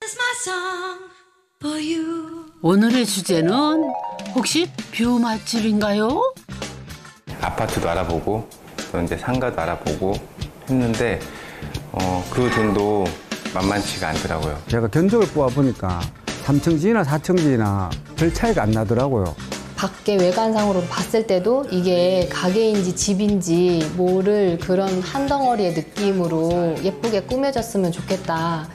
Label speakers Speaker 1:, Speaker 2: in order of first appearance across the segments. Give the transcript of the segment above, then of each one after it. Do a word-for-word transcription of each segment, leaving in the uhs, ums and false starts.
Speaker 1: 오늘의 주제는 혹시 뷰 맛집인가요?
Speaker 2: 아파트도 알아보고 또 이제 상가도 알아보고 했는데 어, 그 돈도 만만치가 않더라고요.
Speaker 3: 제가 견적을 뽑아보니까 삼층지나 사층지나 별 차이가 안 나더라고요.
Speaker 4: 밖에 외관상으로 봤을 때도 이게 가게인지 집인지 모를 그런 한 덩어리의 느낌으로 예쁘게 꾸며졌으면 좋겠다.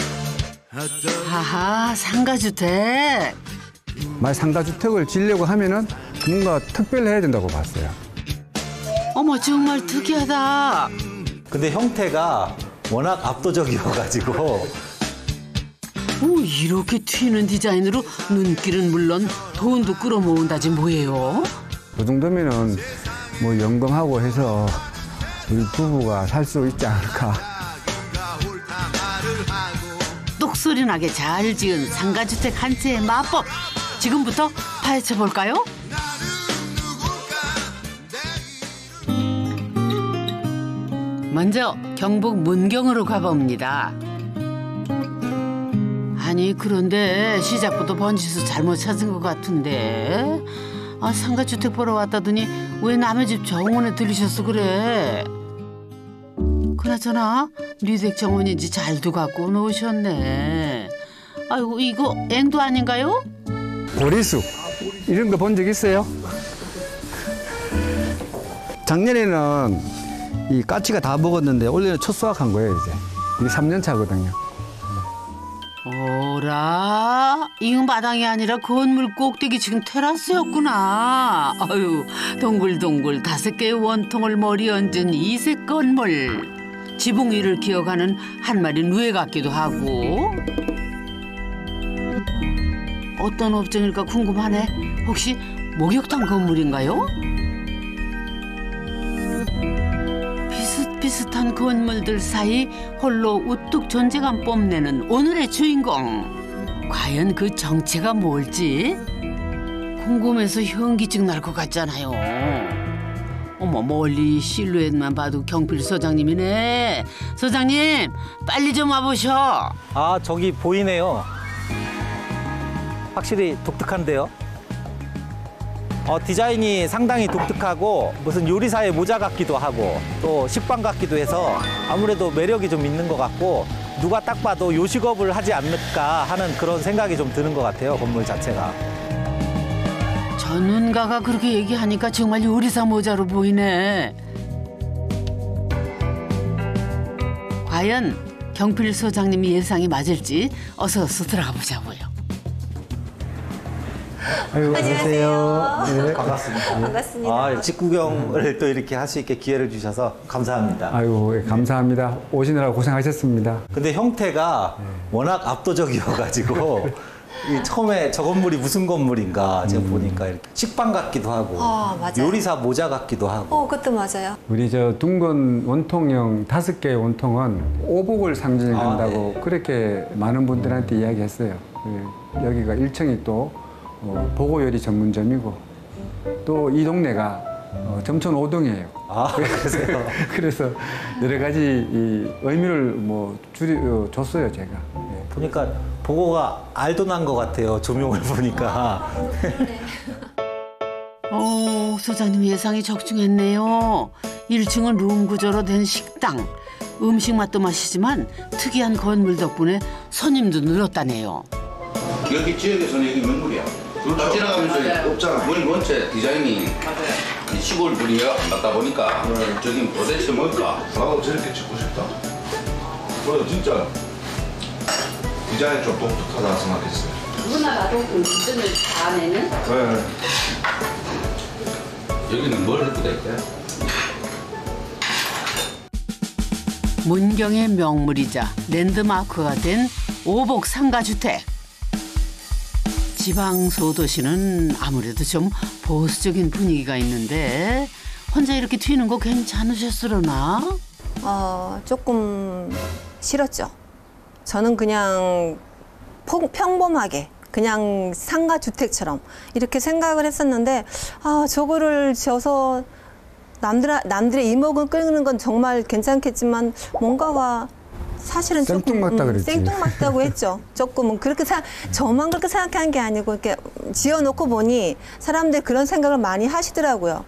Speaker 1: 하하, 상가주택.
Speaker 3: 만약 상가주택을 지으려고 하면은 뭔가 특별해야 된다고 봤어요.
Speaker 1: 어머, 정말 특이하다.
Speaker 5: 근데 형태가 워낙 압도적이어가지고
Speaker 1: 오, 이렇게 튀는 디자인으로 눈길은 물론 돈도 끌어모은다지 뭐예요?
Speaker 3: 그 정도면은 뭐 연금하고 해서 우리 부부가 살 수 있지 않을까.
Speaker 1: 똑소리 나게 잘 지은 상가주택 한 채의 마법. 지금부터 파헤쳐 볼까요? 먼저 경북 문경으로 가봅니다. 아니, 그런데 시작부터 번지수 잘못 찾은 것 같은데. 아, 상가주택 보러 왔다더니 왜 남의 집 정원에 들리셨어 그래? 그나저나 리덱 정원인지 잘도 갖고 놓으셨네. 아이고, 이거 앵두 아닌가요?
Speaker 3: 보리수 이런 거 본 적 있어요? 작년에는 이 까치가 다 먹었는데 올해는 첫 수확한 거예요. 이제 이게 삼 년 차거든요.
Speaker 1: 오라, 이건 마당이 아니라 건물 꼭대기 지금 테라스였구나. 아유, 동글동글 다섯 개의 원통을 머리 얹은 이색 건물. 지붕 위를 기어가는 한 마리 누에 같기도 하고. 어떤 업종일까 궁금하네. 혹시 목욕탕 건물인가요? 비슷비슷한 건물들 사이 홀로 우뚝 존재감 뽐내는 오늘의 주인공. 과연 그 정체가 뭘지 궁금해서 현기증 날 것 같잖아요. 어머, 멀리 실루엣만 봐도 경필 소장님이네. 소장님, 빨리 좀 와보셔.
Speaker 5: 아, 저기 보이네요. 확실히 독특한데요. 어, 디자인이 상당히 독특하고 무슨 요리사의 모자 같기도 하고 또 식빵 같기도 해서 아무래도 매력이 좀 있는 것 같고 누가 딱 봐도 요식업을 하지 않을까 하는 그런 생각이 좀 드는 것 같아요, 건물 자체가.
Speaker 1: 전문가가 그렇게 얘기하니까 정말 요리사 모자로 보이네. 과연 경필 소장님이 예상이 맞을지 어서 어서 들어가 보자고요.
Speaker 3: 아유, 안녕하세요. 네.
Speaker 5: 반갑습니다.
Speaker 6: 반갑습니다.
Speaker 5: 아, 집 구경을 또 이렇게 할 수 있게 기회를 주셔서 감사합니다.
Speaker 3: 아유, 예, 감사합니다. 오시느라 고생하셨습니다.
Speaker 5: 근데 형태가 워낙 압도적이어가지고 이 처음에 저 건물이 무슨 건물인가 제가
Speaker 3: 음.
Speaker 5: 보니까 이렇게 식빵 같기도 하고
Speaker 6: 아, 맞아요.
Speaker 5: 요리사 모자 같기도 하고.
Speaker 6: 어, 그것도 맞아요.
Speaker 3: 우리 저 둥근 원통형 다섯 개의 원통은 오복을 상징한다고
Speaker 5: 아, 네.
Speaker 3: 그렇게 많은 분들한테 이야기했어요. 예, 여기가 일 층이 또 어, 보고요리 전문점이고 또 이 동네가 어, 점촌 오동이에요.
Speaker 5: 아, 그러세요?
Speaker 3: 그래서 여러 가지 이 의미를 뭐 줄이 어, 줬어요, 제가. 예.
Speaker 5: 보니까 보고가 알도 난 것 같아요, 조명을 보니까.
Speaker 1: 어, 소장님 예상이 적중했네요. 일 층은 룸 구조로 된 식당. 음식 맛도 맛이지만 특이한 건물 덕분에 손님도 늘었다네요.
Speaker 7: 여기 지역에서는 여기 명물이야. 딱 지나가면서 없잖아. 문 전체 디자인이 맞아요. 시골 분이 맞다 보니까 네. 저기 도대체 뭘까?
Speaker 8: 나도 저렇게 찍고 싶다. 그래 진짜 디자인이 좀 독특하다 생각했어요.
Speaker 9: 누구나 나도 그 기준을 다 내는?
Speaker 8: 네.
Speaker 7: 여기는 뭘 넣고 될까요?
Speaker 1: 문경의 명물이자 랜드마크가 된 오복 상가주택. 지방 소도시는 아무래도 좀 보수적인 분위기가 있는데 혼자 이렇게 튀는 거 괜찮으셨으려나?
Speaker 6: 어, 조금 싫었죠. 저는 그냥 평, 평범하게 그냥 상가주택처럼 이렇게 생각을 했었는데 아, 저거를 져서 남들, 남들의 이목을 끌는 건 정말 괜찮겠지만 뭔가가 사실은 조금
Speaker 3: 생뚱맞다
Speaker 6: 음,
Speaker 3: 그랬지.
Speaker 6: 생뚱맞다고 했죠. 조금은 그렇게 생각, 저만 그렇게 생각한 게 아니고 이렇게 지어놓고 보니 사람들이 그런 생각을 많이 하시더라고요.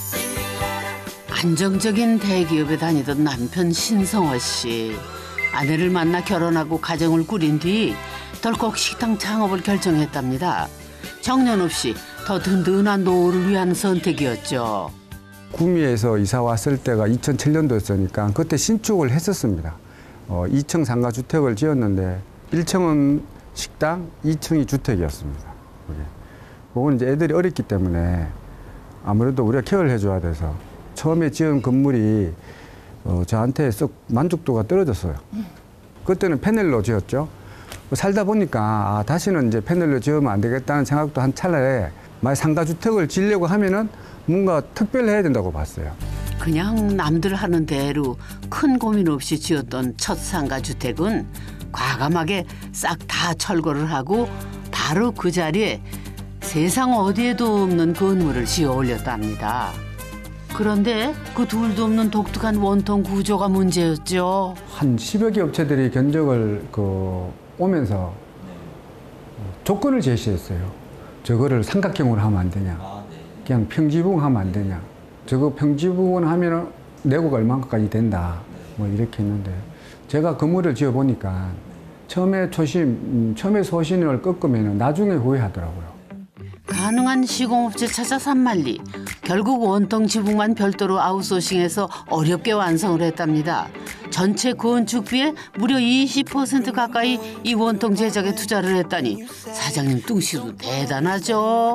Speaker 1: 안정적인 대기업에 다니던 남편 신성호 씨. 아내를 만나 결혼하고 가정을 꾸린 뒤 덜컥 식당 창업을 결정했답니다. 정년 없이 더 든든한 노후를 위한 선택이었죠.
Speaker 3: 구미에서 이사 왔을 때가 이천칠 년도였으니까 그때 신축을 했었습니다. 어, 이 층 상가 주택을 지었는데 일 층은 식당, 이 층이 주택이었습니다. 그게. 그건 이제 애들이 어렸기 때문에 아무래도 우리가 케어를 해줘야 돼서 처음에 지은 건물이 어, 저한테 썩 만족도가 떨어졌어요. 그때는 패널로 지었죠. 살다 보니까 아, 다시는 이제 패널로 지으면 안 되겠다는 생각도 한 찰나에 만약 상가 주택을 지으려고 하면은 뭔가 특별해야 된다고 봤어요.
Speaker 1: 그냥 남들 하는 대로 큰 고민 없이 지었던 첫 상가 주택은 과감하게 싹 다 철거를 하고 바로 그 자리에 세상 어디에도 없는 건물을 지어 올렸답니다. 그런데 그 둘도 없는 독특한 원통 구조가 문제였죠.
Speaker 3: 한 십여 개 업체들이 견적을 그 오면서 조건을 제시했어요. 저거를 삼각형으로 하면 안 되냐. 그냥 평지붕 하면 안 되냐. 저거 평지붕은 하면은 내고가 얼마까지 된다. 뭐 이렇게 했는데 제가 건물을 지어 보니까 처음에 초심, 음, 처음에 소신을 꺾으면 나중에 후회하더라고요.
Speaker 1: 가능한 시공업체 찾아 산만리. 결국 원통 지붕만 별도로 아웃소싱해서 어렵게 완성을 했답니다. 전체 건축비의 무려 이십 퍼센트 가까이 이 원통 제작에 투자를 했다니 사장님 뚱씨도 대단하죠.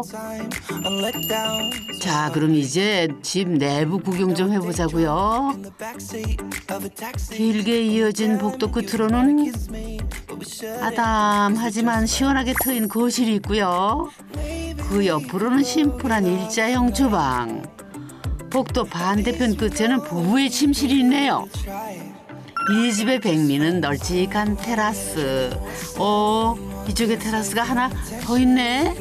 Speaker 1: 자, 그럼 이제 집 내부 구경 좀 해보자고요. 길게 이어진 복도 끝으로는 아담하지만 시원하게 트인 거실이 있고요. 그 옆으로는 심플한 일자형 주방. 복도 반대편 끝에는 부부의 침실이 있네요. 이 집의 백미는 널찍한 테라스. 어, 이쪽에 테라스가 하나 더 있네.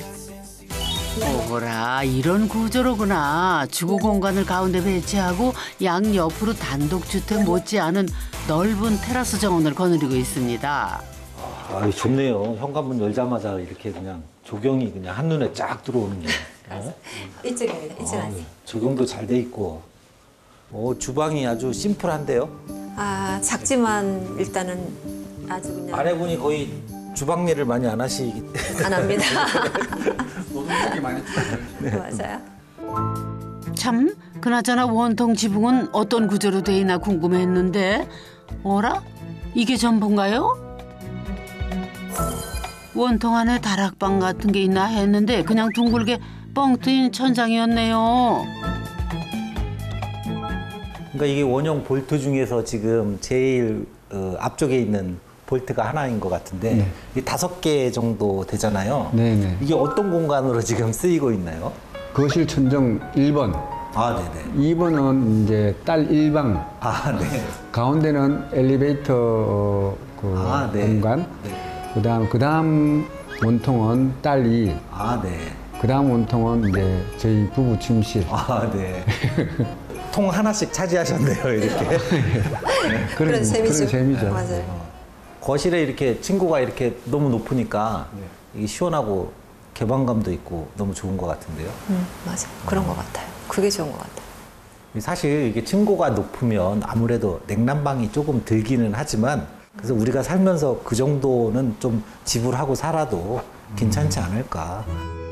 Speaker 1: 오호라, 이런 구조로구나. 주거 공간을 가운데 배치하고 양 옆으로 단독주택 못지않은 넓은 테라스 정원을 거느리고 있습니다.
Speaker 5: 아, 좋네요. 현관문 열자마자 이렇게 그냥 조경이 그냥 한눈에 쫙 들어오는 게. 어?
Speaker 6: 이쪽입니다. 이쪽
Speaker 5: 아,
Speaker 6: 안에.
Speaker 5: 조경도 잘 돼 있고. 오, 주방이 아주 심플한데요?
Speaker 6: 아, 작지만 일단은 아주 그냥
Speaker 5: 아내분이 거의 주방 일을 많이 안 하시기
Speaker 6: 안 합니다.
Speaker 3: 노동력이 많이
Speaker 6: 맞아요.
Speaker 1: 참, 그나저나 원통 지붕은 어떤 구조로 돼 있나 궁금했는데 어라? 이게 전부인가요? 원통 안에 다락방 같은 게 있나 했는데 그냥 둥글게 뻥 트인 천장이었네요.
Speaker 5: 그러니까 이게 원형 볼트 중에서 지금 제일 어, 앞쪽에 있는 볼트가 하나인 것 같은데
Speaker 3: 네.
Speaker 5: 이게 다섯 개 정도 되잖아요.
Speaker 3: 네네.
Speaker 5: 이게 어떤 공간으로 지금 쓰이고 있나요?
Speaker 3: 거실 천정 일 번,
Speaker 5: 아, 네네.
Speaker 3: 이 번은 이제 딸 일 방,
Speaker 5: 아, 네.
Speaker 3: 가운데는 엘리베이터 어, 그
Speaker 5: 아, 네.
Speaker 3: 공간,
Speaker 5: 네.
Speaker 3: 그다음 그다음 원통은 딸 이,
Speaker 5: 아, 네.
Speaker 3: 그다음 원통은 이제 저희 부부 침실.
Speaker 5: 아, 네. 통 하나씩 차지하셨네요, 이렇게.
Speaker 3: 그런,
Speaker 6: 그런 재미죠.
Speaker 3: 그런 재미죠.
Speaker 6: 맞아요.
Speaker 5: 거실에 이렇게 친구가 이렇게 너무 높으니까
Speaker 3: 네.
Speaker 5: 이게 시원하고 개방감도 있고 너무 좋은 것 같은데요.
Speaker 6: 음, 맞아. 그런 것 같아요. 그게 좋은 것 같아요.
Speaker 5: 사실 이게 층고가 높으면 아무래도 냉난방이 조금 들기는 하지만 그래서 우리가 살면서 그 정도는 좀 지불하고 살아도 괜찮지 않을까.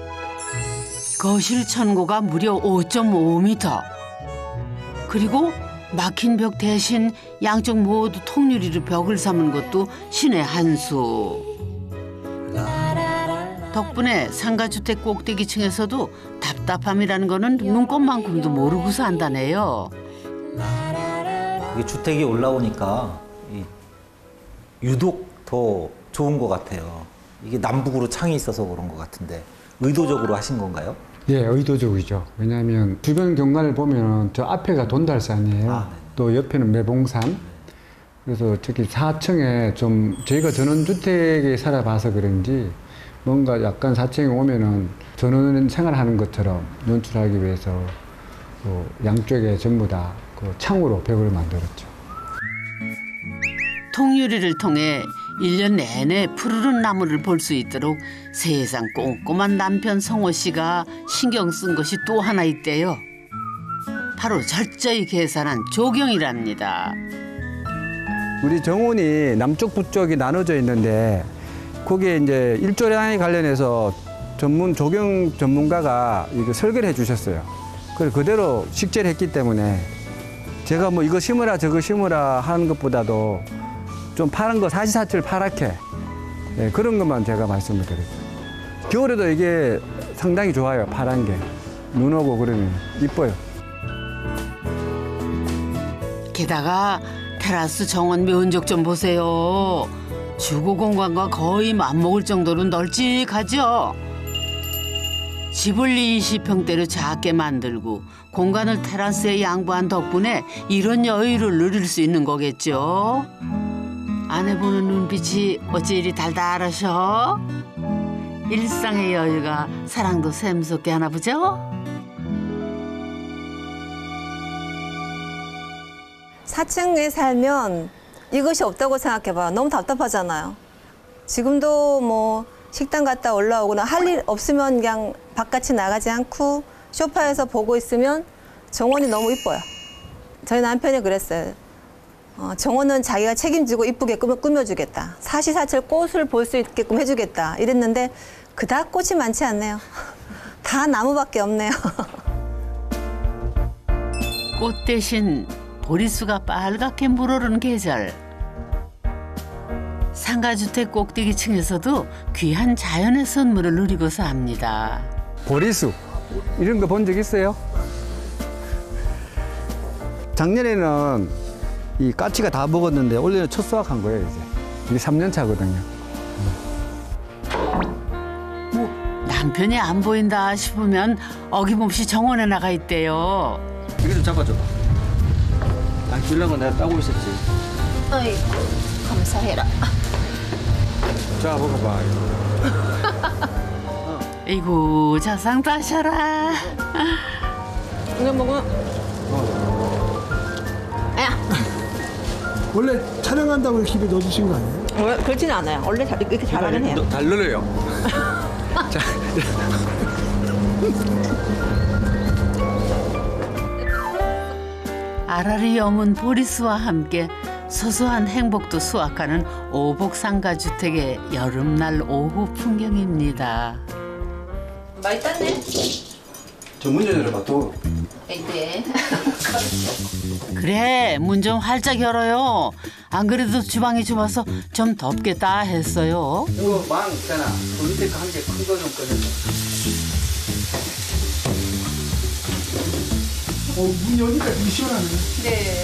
Speaker 1: 거실 천고가 무려 오 점 오 미터. 그리고 막힌 벽 대신 양쪽 모두 통유리로 벽을 삼은 것도 신의 한 수. 덕분에 상가주택 꼭대기층에서도 답답함이라는 거는 눈꽃만큼도 모르고 산다네요.
Speaker 5: 이게 주택이 올라오니까 이 유독 더 좋은 것 같아요. 이게 남북으로 창이 있어서 그런 것 같은데 의도적으로 하신 건가요?
Speaker 3: 예, 의도적이죠. 왜냐하면 주변 경관을 보면 저 앞에가 돈달산이에요.
Speaker 5: 아, 네.
Speaker 3: 또 옆에는 매봉산. 그래서 특히 사 층에 좀 저희가 전원주택에 살아봐서 그런지 뭔가 약간 사 층에 오면은 전원 생활하는 것처럼 연출하기 위해서 그 양쪽에 전부 다 그 창으로 벽을 만들었죠.
Speaker 1: 통유리를 통해 일 년 내내 푸르른 나무를 볼 수 있도록 세상 꼼꼼한 남편 성호 씨가 신경 쓴 것이 또 하나 있대요. 바로 철저히 계산한 조경이랍니다.
Speaker 3: 우리 정원이 남쪽 북쪽이 나눠져 있는데 거기에 이제 일조량에 관련해서 전문 조경 전문가가 이거 설계를 해주셨어요. 그래서 그대로 식재를 했기 때문에 제가 뭐 이거 심으라 저거 심으라 하는 것보다도 좀 파란 거 사시사철 파랗게 네, 그런 것만 제가 말씀을 드렸죠. 겨울에도 이게 상당히 좋아요. 파란 게 눈 오고 그러면 이뻐요.
Speaker 1: 게다가 테라스 정원 면적 좀 보세요. 주거 공간과 거의 맞먹을 정도로 널찍하죠. 집을 이십 평대로 작게 만들고 공간을 테라스에 양보한 덕분에 이런 여유를 누릴 수 있는 거겠죠. 아내 보는 눈빛이 어찌 이리 달달하셔? 일상의 여유가 사랑도 샘솟게 하나 보죠?
Speaker 6: 사 층에 살면 이것이 없다고 생각해봐. 너무 답답하잖아요. 지금도 뭐 식당 갔다 올라오거나 할 일 없으면 그냥 바깥에 나가지 않고 소파에서 보고 있으면 정원이 너무 이뻐요. 저희 남편이 그랬어요. 어, 정원은 자기가 책임지고 이쁘게 꾸며, 꾸며주겠다. 사시사철 꽃을 볼 수 있게끔 해주겠다. 이랬는데 그닥 꽃이 많지 않네요. 다 나무밖에 없네요.
Speaker 1: 꽃 대신 보리수가 빨갛게 물오르는 계절. 상가주택 꼭대기 층에서도 귀한 자연의 선물을 누리고 삽니다.
Speaker 3: 보리수 이런 거 본 적 있어요? 작년에는 이 까치가 다 먹었는데 올해는 첫 수확한 거예요. 이제 이게 삼 년 차거든요.
Speaker 1: 뭐 남편이 안 보인다 싶으면 어김없이 정원에 나가 있대요.
Speaker 3: 이거 좀 잡아줘. 아, 주려고 내가 따고 있었지.
Speaker 4: 어이, 감사해라.
Speaker 3: 자, 먹어봐.
Speaker 1: 이고 자상 다셔라.
Speaker 6: 이거 먹어. 야.
Speaker 10: 원래 촬영한다고 이렇게 입에 넣어주신 거 아니에요?
Speaker 6: 어, 그렇지는 않아요. 원래 잘, 이렇게 잘하긴 해요.
Speaker 3: 잘 늘어요. 자.
Speaker 1: 알알이 여문 보리수와 함께 소소한 행복도 수확하는 오복상가주택의 여름날 오후 풍경입니다.
Speaker 9: 많이 땄네.
Speaker 3: 저 문 열어봐, 또.
Speaker 9: 네.
Speaker 1: 그래, 문 좀 활짝 열어요. 안 그래도 주방이 좁아서 좀 덥겠다 했어요.
Speaker 3: 이거 망 있잖아. 그 밑에 한 개 큰 거 좀 꺼내줘.
Speaker 10: 어, 문 여니까 되게 시원하네.
Speaker 9: 네.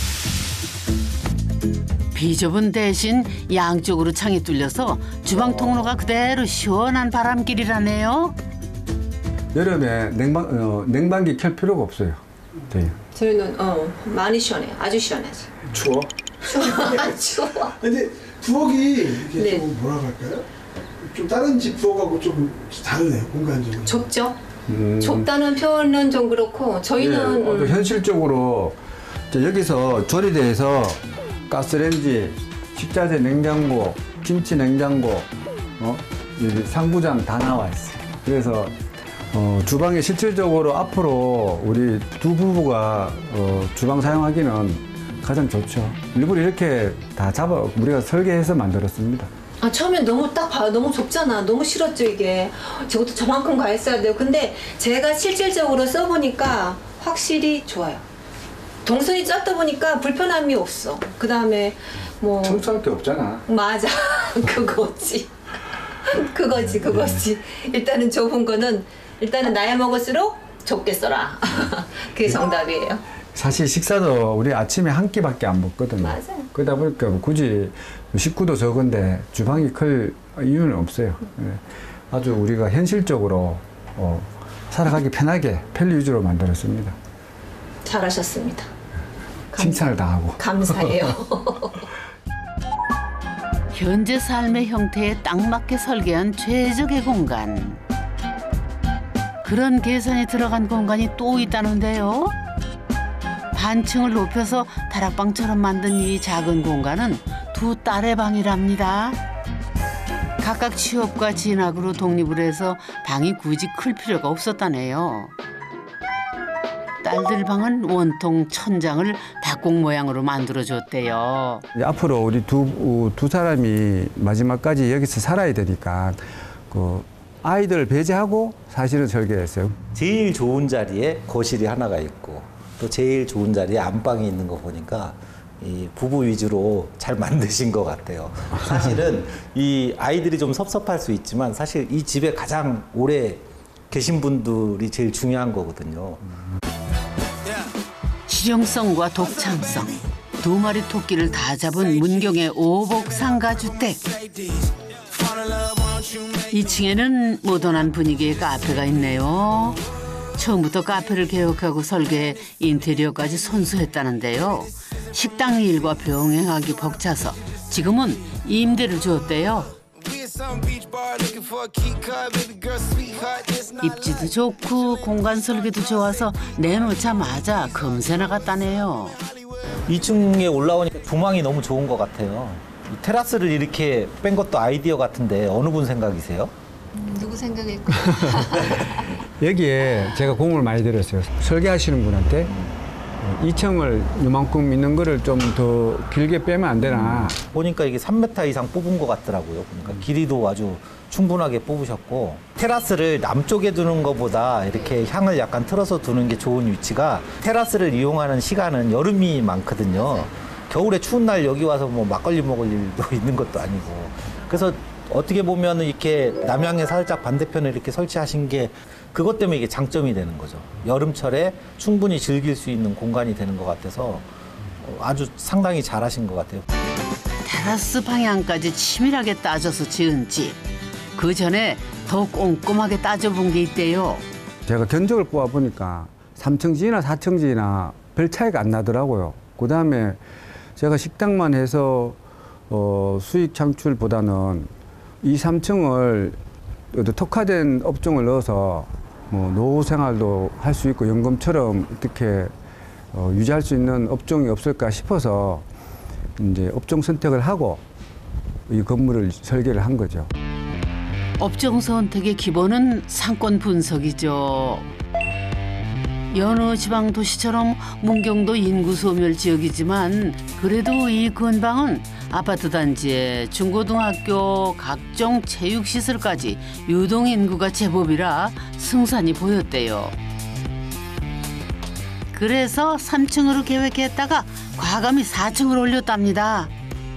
Speaker 1: 비좁은 대신 양쪽으로 창이 뚫려서 주방 통로가 그대로 시원한 바람길이라네요.
Speaker 3: 여름에 냉방, 어, 냉방기 켤 필요가 없어요. 저희.
Speaker 6: 저희는 어, 많이 시원해요. 아주 시원하지.
Speaker 10: 추워?
Speaker 6: 추워.
Speaker 10: 근데 부엌이 이렇게
Speaker 6: 네.
Speaker 10: 좀 뭐라 할까요? 좀 다른 집 부엌하고 좀 다르네요, 공간적으로.
Speaker 6: 좁죠?
Speaker 3: 음.
Speaker 6: 좁다는 표현은 좀 그렇고 저희는
Speaker 3: 예, 어,
Speaker 6: 음,
Speaker 3: 현실적으로 저 여기서 조리대에서 가스레인지, 식자재 냉장고, 김치 냉장고, 어? 여기 상부장 다 나와 있어요. 그래서 어, 주방에 실질적으로 앞으로 우리 두 부부가 어, 주방 사용하기는 가장 좋죠. 일부러 이렇게 다 잡아 우리가 설계해서 만들었습니다.
Speaker 6: 아, 처음엔 너무 딱 봐요. 너무 좁잖아. 너무 싫었죠, 이게. 저것도 저만큼 가 있어야 돼요. 근데 제가 실질적으로 써보니까 확실히 좋아요. 동선이 짧다 보니까 불편함이 없어. 그 다음에 뭐.
Speaker 3: 청소할 게 없잖아.
Speaker 6: 맞아. 그거지. 그거지, 그거지. 일단은 좁은 거는, 일단은 나야 먹을수록 좁게 써라. 그게 정답이에요.
Speaker 3: 사실 식사도 우리 아침에 한 끼밖에 안 먹거든요.
Speaker 6: 맞아요.
Speaker 3: 그러다 보니까 굳이 식구도 적은데 주방이 클 이유는 없어요. 네. 아주 우리가 현실적으로 어, 살아가기 편하게 편리 위주로 만들었습니다.
Speaker 6: 잘하셨습니다.
Speaker 3: 칭찬을 다 하고.
Speaker 6: 감사해요.
Speaker 1: 현재 삶의 형태에 딱 맞게 설계한 최적의 공간. 그런 계산이 들어간 공간이 또 있다는데요. 반층을 높여서 다락방처럼 만든 이 작은 공간은 두 딸의 방이랍니다. 각각 취업과 진학으로 독립을 해서 방이 굳이 클 필요가 없었다네요. 딸들 방은 원통 천장을 닭공 모양으로 만들어줬대요.
Speaker 3: 앞으로 우리 두, 두 사람이 마지막까지 여기서 살아야 되니까 그 아이들 배제하고 사실은 설계했어요.
Speaker 5: 제일 좋은 자리에 거실이 하나가 있고 또 제일 좋은 자리에 안방이 있는 거 보니까 이 부부 위주로 잘 만드신 것 같아요. 사실은 이 아이들이 좀 섭섭할 수 있지만 사실 이 집에 가장 오래 계신 분들이 제일 중요한 거거든요.
Speaker 1: 실용성과 독창성, 두 마리 토끼를 다 잡은 문경의 오복 상가주택. 이 층에는 모던한 분위기의 카페가 있네요. 처음부터 카페를 개혁하고 설계해 인테리어까지 손수했다는데요. 식당 일과 병행하기 벅차서 지금은 임대를 주었대요. 입지도 좋고 공간 설계도 좋아서 내놓자마자 금세 나갔다네요.
Speaker 5: 이 층에 올라오니까 조망이 너무 좋은 것 같아요. 이 테라스를 이렇게 뺀 것도 아이디어 같은데 어느 분 생각이세요?
Speaker 4: 누구 생각일까요?
Speaker 3: 여기에 제가 공을 많이 들였어요. 설계하시는 분한테 이 층을 이만큼 있는 거를 좀 더 길게 빼면 안 되나.
Speaker 5: 보니까 이게 삼 미터 이상 뽑은 것 같더라고요. 그러니까 길이도 아주 충분하게 뽑으셨고 테라스를 남쪽에 두는 것보다 이렇게 향을 약간 틀어서 두는 게 좋은 위치가 테라스를 이용하는 시간은 여름이 많거든요. 겨울에 추운 날 여기 와서 뭐 막걸리 먹을 일도 있는 것도 아니고 그래서 어떻게 보면 이렇게 남향에 살짝 반대편에 이렇게 설치하신 게 그것 때문에 이게 장점이 되는 거죠. 여름철에 충분히 즐길 수 있는 공간이 되는 것 같아서 아주 상당히 잘하신 것 같아요.
Speaker 1: 테라스 방향까지 치밀하게 따져서 지은 집. 그 전에 더 꼼꼼하게 따져본 게 있대요.
Speaker 3: 제가 견적을 뽑아보니까 삼 층지나 사 층지나 별 차이가 안 나더라고요. 그다음에 제가 식당만 해서 어, 수익 창출보다는 이, 삼 층을 특화된 업종을 넣어서 뭐 노후 생활도 할 수 있고 연금처럼 어떻게 어, 유지할 수 있는 업종이 없을까 싶어서 이제 업종 선택을 하고 이 건물을 설계를 한 거죠.
Speaker 1: 업종 선택의 기본은 상권 분석이죠. 여느 지방 도시처럼 문경도 인구 소멸 지역이지만 그래도 이 근방은 아파트 단지에 중고등학교, 각종 체육시설까지 유동 인구가 제법이라 승산이 보였대요. 그래서 삼 층으로 계획했다가 과감히 사 층을 올렸답니다.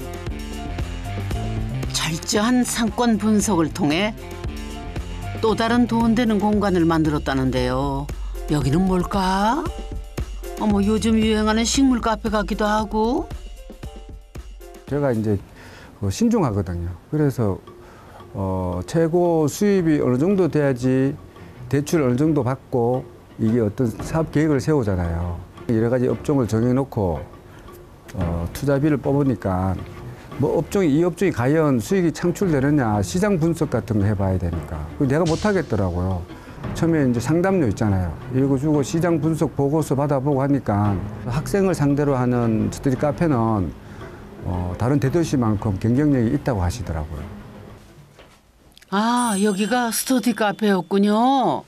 Speaker 1: 철저한 상권 분석을 통해 또 다른 돈 되는 공간을 만들었다는데요. 여기는 뭘까? 어머, 요즘 유행하는 식물 카페 같기도 하고.
Speaker 3: 제가 이제 신중하거든요. 그래서 어, 최고 수입이 어느 정도 돼야지 대출 어느 정도 받고 이게 어떤 사업 계획을 세우잖아요. 여러 가지 업종을 정해놓고 어, 투자비를 뽑으니까 뭐 업종이 이 업종이 과연 수익이 창출되느냐 시장 분석 같은 거 해봐야 되니까 내가 못하겠더라고요. 처음에 이제 상담료 있잖아요. 이거 주고 시장 분석 보고서 받아보고 하니까 학생을 상대로 하는 스터디 카페는 어, 다른 대도시만큼 경쟁력이 있다고 하시더라고요.
Speaker 1: 아, 여기가 스터디 카페였군요.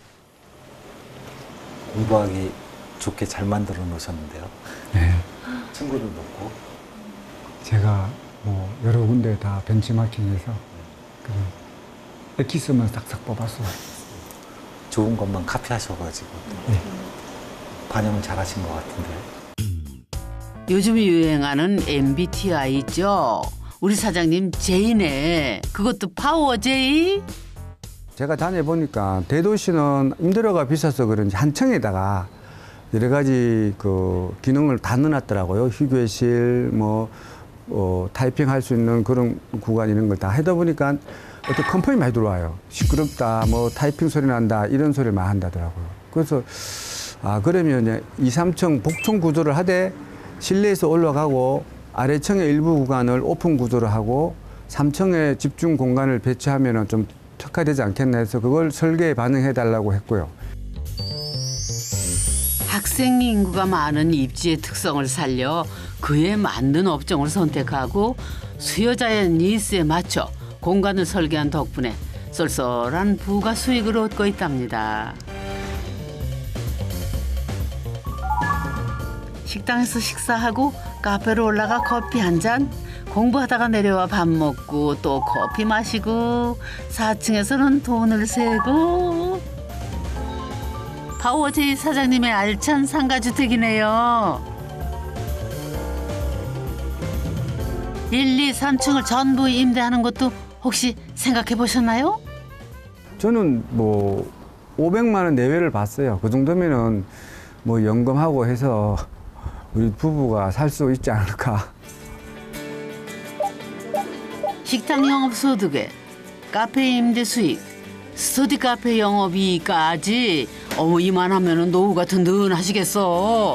Speaker 5: 공부하기 좋게 잘 만들어 놓으셨는데요.
Speaker 3: 네.
Speaker 5: 친구들 놓고.
Speaker 3: 제가 뭐 여러 군데 다 벤치마킹해서 엑기스만 싹싹 뽑았어요.
Speaker 5: 좋은 것만 카피하셔가지고
Speaker 3: 네.
Speaker 5: 반영을 잘하신 것 같은데.
Speaker 1: 요즘 유행하는 엠비티아이죠. 우리 사장님 제이네. 그것도 파워 제이?
Speaker 3: 제가 다녀보니까 대도시는 임대료가 비싸서 그런지 한 층에다가 여러 가지 그 기능을 다 넣어놨더라고요. 휴게실, 뭐 어, 타이핑할 수 있는 그런 구간 이런 걸 다 하다 보니까 어떤 컴플레인이 많이 들어와요. 시끄럽다, 뭐 타이핑 소리 난다 이런 소리를 많이 한다더라고요. 그래서 아 그러면 이제 이, 삼 층 복층 구조를 하되 실내에서 올라가고 아래층의 일부 구간을 오픈 구조로 하고 삼 층에 집중 공간을 배치하면 좀 특화되지 않겠나 해서 그걸 설계에 반영해달라고 했고요.
Speaker 1: 학생 인구가 많은 입지의 특성을 살려 그에 맞는 업종을 선택하고 수요자의 니스에 맞춰 공간을 설계한 덕분에 쏠쏠한 부가 수익을 얻고 있답니다. 식당에서 식사하고 카페로 올라가 커피 한 잔, 공부하다가 내려와 밥 먹고 또 커피 마시고 사 층에서는 돈을 세고. 파워제이 사장님의 알찬 상가주택이네요. 일, 이, 삼 층을 전부 임대하는 것도 혹시 생각해 보셨나요?
Speaker 3: 저는 뭐 오백만 원 내외를 봤어요. 그 정도면은 뭐 연금하고 해서 우리 부부가 살 수 있지 않을까.
Speaker 1: 식당 영업 소득에 카페 임대 수익, 스터디 카페 영업이익까지 어머 이만하면은 노후가 든든하시겠어.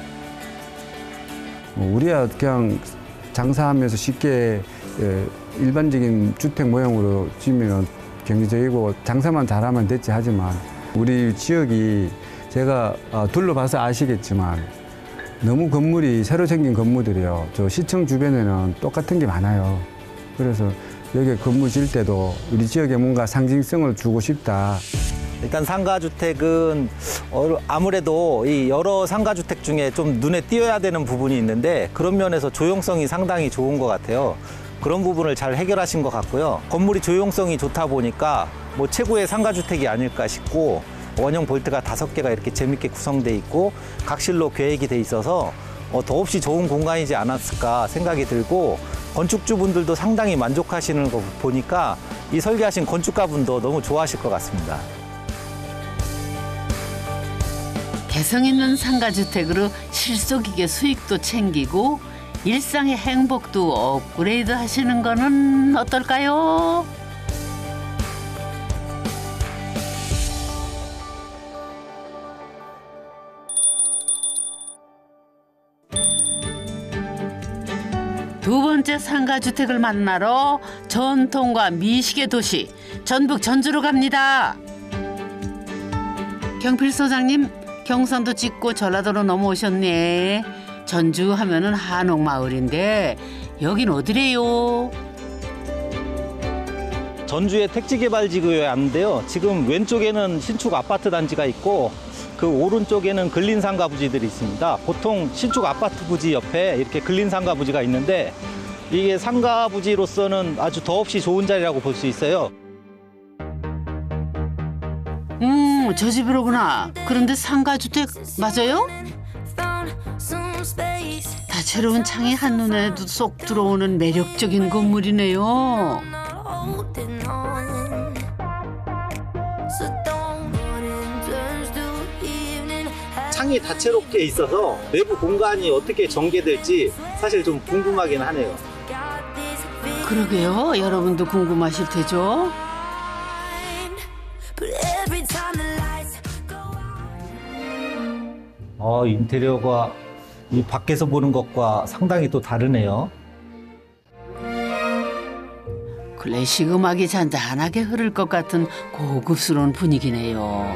Speaker 3: 뭐 우리야 그냥 장사하면서 쉽게 예, 일반적인 주택 모형으로 지으면 경제적이고 장사만 잘하면 됐지 하지만 우리 지역이 제가 둘러봐서 아시겠지만 너무 건물이 새로 생긴 건물들이요. 저 시청 주변에는 똑같은 게 많아요. 그래서 여기 건물 지을 때도 우리 지역에 뭔가 상징성을 주고 싶다.
Speaker 5: 일단 상가주택은 아무래도 이 여러 상가주택 중에 좀 눈에 띄어야 되는 부분이 있는데 그런 면에서 조용성이 상당히 좋은 것 같아요. 그런 부분을 잘 해결하신 것 같고요. 건물이 조용성이 좋다 보니까 뭐 최고의 상가주택이 아닐까 싶고 원형 볼트가 다섯 개가 이렇게 재밌게 구성돼 있고 각실로 계획이 돼 있어서 어, 더없이 좋은 공간이지 않았을까 생각이 들고 건축주분들도 상당히 만족하시는 거 보니까 이 설계하신 건축가분도 너무 좋아하실 것 같습니다.
Speaker 1: 개성 있는 상가주택으로 실속있게 수익도 챙기고 일상의 행복도 업그레이드 하시는 거는 어떨까요? 두 번째 상가주택을 만나러 전통과 미식의 도시 전북 전주로 갑니다. 경필 소장님, 경상도 찍고 전라도로 넘어오셨네. 전주 하면은 한옥마을인데 여긴 어디래요?
Speaker 5: 전주의 택지개발지구에 왔는데요. 지금 왼쪽에는 신축 아파트 단지가 있고 그 오른쪽에는 근린상가 부지들이 있습니다. 보통 신축 아파트 부지 옆에 이렇게 근린상가 부지가 있는데 이게 상가 부지로서는 아주 더없이 좋은 자리라고 볼 수 있어요.
Speaker 1: 음, 저 집으로구나. 그런데 상가주택 맞아요? 다채로운 창이 한눈에도 쏙 들어오는 매력적인 건물이네요.
Speaker 5: 창이 다채롭게 있어서 내부 공간이 어떻게 전개될지 사실 좀 궁금하긴 하네요.
Speaker 1: 그러게요. 여러분도 궁금하실 테죠?
Speaker 5: 어, 인테리어가 이 밖에서 보는 것과 상당히 또 다르네요.
Speaker 1: 클래식 음악이 잔잔하게 흐를 것 같은 고급스러운 분위기네요.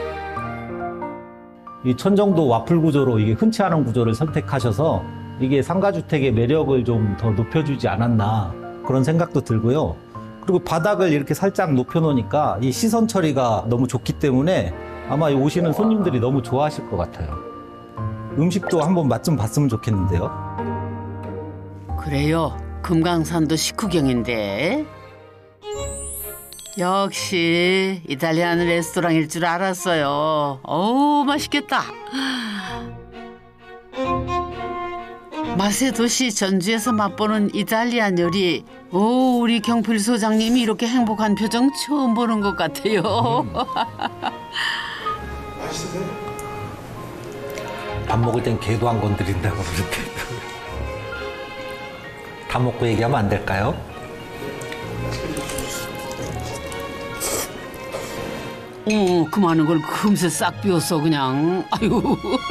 Speaker 5: 이 천정도 와플 구조로 이게 흔치 않은 구조를 선택하셔서 이게 상가주택의 매력을 좀 더 높여주지 않았나 그런 생각도 들고요. 그리고 바닥을 이렇게 살짝 높여놓으니까 이 시선 처리가 너무 좋기 때문에 아마 오시는 손님들이 너무 좋아하실 것 같아요. 음식도 한번 맛 좀 봤으면 좋겠는데요.
Speaker 1: 그래요. 금강산도 식후경인데. 역시 이탈리안 레스토랑일 줄 알았어요. 어우, 맛있겠다. 맛의 도시 전주에서 맛보는 이탈리안 요리. 오, 우리 경필 소장님이 이렇게 행복한 표정 처음 보는 것 같아요.
Speaker 10: 음. 맛있으세요?
Speaker 11: 밥 먹을 땐 개도 안 건드린다고 그러는데 다 먹고 얘기하면 안 될까요?
Speaker 1: 어, 그 많은 걸 금세 싹 비웠어 그냥. 아유.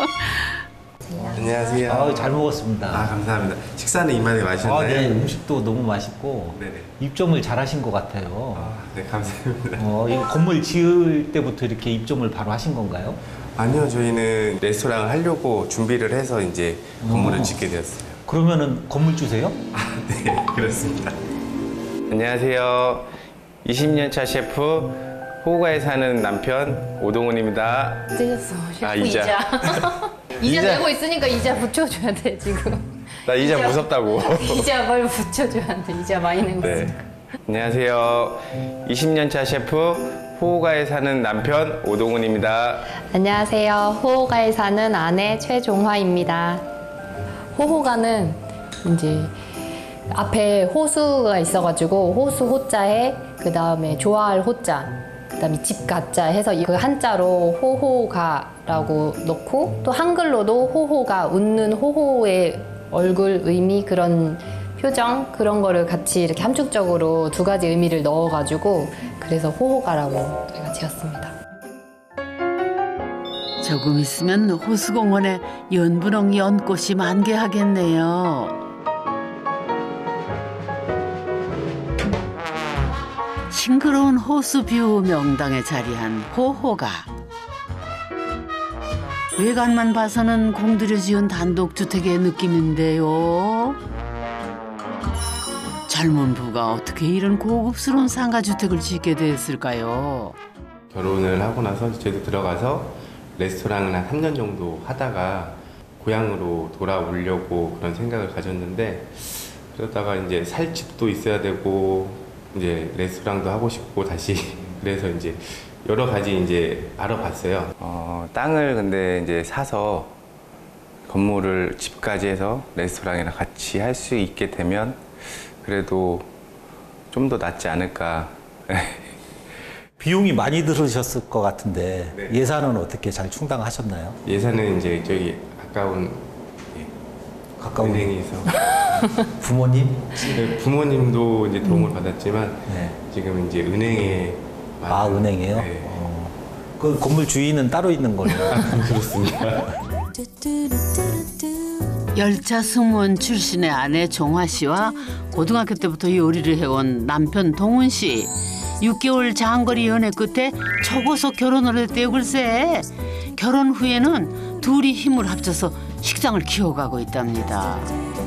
Speaker 2: 안녕하세요.
Speaker 5: 아, 잘 먹었습니다.
Speaker 2: 아, 감사합니다. 식사는 이만에 마셨나요?
Speaker 5: 아, 네, 음식도 너무 맛있고
Speaker 2: 네네.
Speaker 5: 입점을 잘하신 것 같아요.
Speaker 2: 아, 네, 감사합니다.
Speaker 5: 어, 이 건물 지을 때부터 이렇게 입점을 바로 하신 건가요?
Speaker 2: 아니요, 저희는 레스토랑을 하려고 준비를 해서 이제 건물을
Speaker 5: 어.
Speaker 2: 짓게 되었어요.
Speaker 5: 그러면은 건물주세요?
Speaker 2: 네, 그렇습니다. 안녕하세요. 이십 년 차 셰프 호가에 사는 남편 오동훈입니다.
Speaker 4: 찢었어. 셰프
Speaker 2: 아,
Speaker 4: 이자.
Speaker 2: 이자.
Speaker 4: 이자
Speaker 2: 이자.
Speaker 4: 내고 있으니까 이자 붙여줘야 돼 지금.
Speaker 2: 나 이자 무섭다고.
Speaker 4: 이자 뭘 붙여줘야 돼. 이자 많이 내고
Speaker 2: 네.
Speaker 4: 있으니까.
Speaker 2: 안녕하세요. 이십 년 차 셰프 호가에 사는 남편 오동훈입니다.
Speaker 4: 안녕하세요. 호호가에 사는 아내 최종화입니다. 호호가는 이제 앞에 호수가 있어가지고 호수 호자에 그 다음에 좋아할 호자, 그 다음에 집 가자 해서 그 한자로 호호가라고 넣고 또 한글로도 호호가 웃는 호호의 얼굴 의미 그런 표정 그런 거를 같이 이렇게 함축적으로 두 가지 의미를 넣어가지고 그래서 호호가라고 저희가 지었습니다.
Speaker 1: 조금 있으면 호수공원에 연분홍 연꽃이 만개하겠네요. 싱그러운 호수뷰 명당에 자리한 호호가. 외관만 봐서는 공들여 지은 단독주택의 느낌인데요. 젊은 부가 어떻게 이런 고급스러운 상가주택을 짓게 됐을까요?
Speaker 2: 결혼을 하고 나서 저도 들어가서 레스토랑을 한 삼 년 정도 하다가 고향으로 돌아오려고 그런 생각을 가졌는데 그러다가 이제 살 집도 있어야 되고 이제 레스토랑도 하고 싶고 다시 그래서 이제 여러 가지 이제 알아봤어요. 어, 땅을 근데 이제 사서 건물을 집까지 해서 레스토랑이랑 같이 할 수 있게 되면 그래도 좀 더 낫지 않을까.
Speaker 5: 비용이 많이 들으셨을 것 같은데
Speaker 2: 네.
Speaker 5: 예산은 어떻게 잘 충당하셨나요?
Speaker 2: 예산은 이제 저기 가까운 예,
Speaker 5: 가까운
Speaker 2: 은행에서
Speaker 5: 부모님?
Speaker 2: 네, 부모님도 이제 도움을 받았지만
Speaker 5: 네.
Speaker 2: 지금 이제 은행에
Speaker 5: 아 은행이에요?
Speaker 2: 네.
Speaker 5: 어. 그 건물 주인은 따로 있는 거예요?
Speaker 2: 그렇습니다.
Speaker 1: 열차 승무원 출신의 아내 종화 씨와 고등학교 때부터 요리를 해온 남편 동훈 씨. 육 개월 장거리 연애 끝에 초고속 결혼을 했대요. 글쎄. 결혼 후에는 둘이 힘을 합쳐서 식당을 키워가고 있답니다.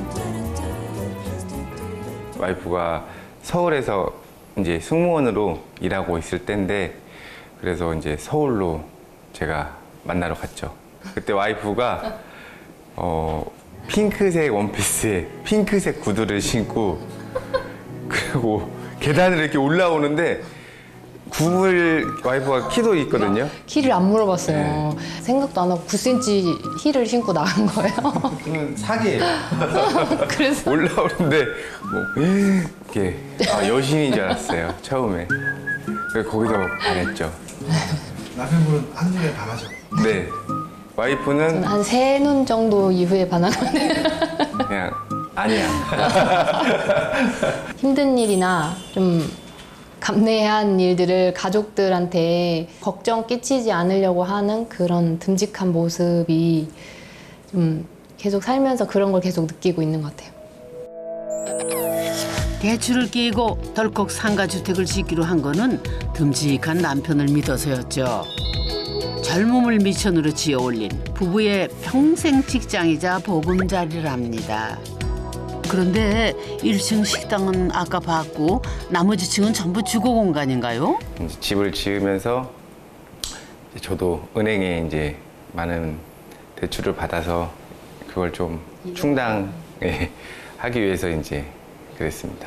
Speaker 2: 와이프가 서울에서 이제 승무원으로 일하고 있을 때인데 그래서 이제 서울로 제가 만나러 갔죠. 그때 와이프가 어, 핑크색 원피스에 핑크색 구두를 신고 그리고 계단을 이렇게 올라오는데 구물 와이프가 키도 있거든요.
Speaker 4: 키를 안 물어봤어요.
Speaker 2: 네.
Speaker 4: 생각도 안 하고 구 센티미터 힐을 신고 나간 거예요.
Speaker 2: 그건 사기예요.
Speaker 4: 그래서
Speaker 2: 올라오는데 뭐 이렇게 아, 여신인 줄 알았어요. 처음에. 그래서 거기서 반했죠.
Speaker 10: 남편분은 한눈에 반하죠.
Speaker 2: 네. 와이프는
Speaker 4: 한 세 눈 정도 이후에 반하는데
Speaker 2: 그냥 아니야.
Speaker 4: 힘든 일이나 좀 감내한 일들을 가족들한테 걱정 끼치지 않으려고 하는 그런 듬직한 모습이 좀 계속 살면서 그런 걸 계속 느끼고 있는 것 같아요.
Speaker 1: 대출을 끼고 덜컥 상가주택을 짓기로 한 거는 듬직한 남편을 믿어서였죠. 젊음을 미천으로 지어올린 부부의 평생 직장이자 보금자리랍니다. 그런데 일 층 식당은 아까 봤고 나머지 층은 전부 주거 공간인가요?
Speaker 2: 이제 집을 지으면서 이제 저도 은행에 이제 많은 대출을 받아서 그걸 좀 충당하기 위해서 이제 그랬습니다.